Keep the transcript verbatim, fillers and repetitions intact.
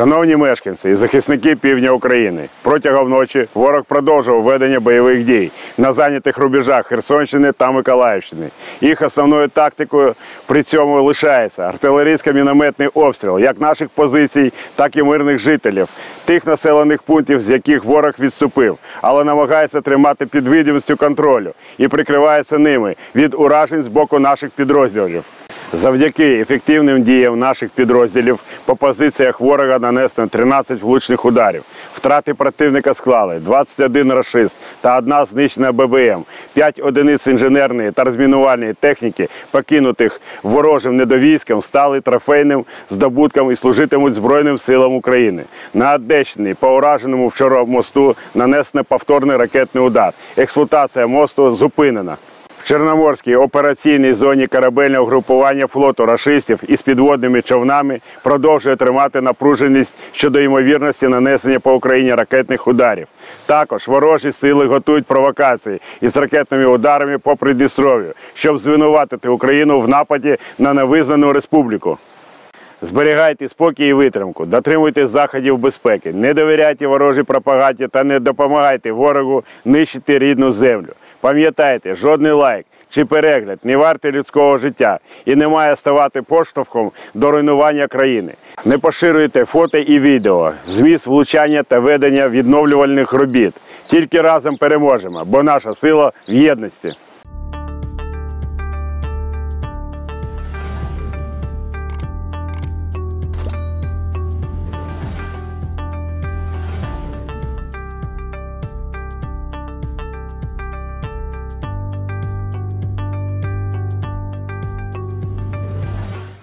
Шановні мешканці і захисники півдня України, протягом ночі ворог продовжував ведення бойових дій на зайнятих рубежах Херсонщини та Миколаївщини. Їх основною тактикою при цьому лишається артилерійсько-мінометний обстріл як наших позицій, так і мирних жителів, тих населених пунктів, з яких ворог відступив, але намагається тримати під видимістю контролю і прикривається ними від уражень з боку наших підрозділів. Завдяки ефективним діям наших підрозділів по позиціях ворога нанесено тринадцять влучних ударів. Втрати противника склали двадцять один рашист та одна знищена Б Б М, п'ять одиниць інженерної та розмінувальної техніки, покинутих ворожим недовійськом, стали трофейним здобутком і служитимуть Збройним силам України. На Одещині по ураженому вчора мосту нанесено повторний ракетний удар. Експлуатація мосту зупинена. В Чорноморській операційній зоні корабельного групування флоту рашистів із підводними човнами продовжує тримати напруженість щодо ймовірності нанесення по Україні ракетних ударів. Також ворожі сили готують провокації із ракетними ударами по Придністров'ю, щоб звинуватити Україну в нападі на невизнану республіку. Зберігайте спокій і витримку, дотримуйтесь заходів безпеки, не довіряйте ворожій пропаганді та не допомагайте ворогу нищити рідну землю. Пам'ятайте, жодний лайк чи перегляд не вартий людського життя і не має ставати поштовхом до руйнування країни. Не поширюйте фото і відео, зміст влучання та ведення відновлювальних робіт. Тільки разом переможемо, бо наша сила в єдності.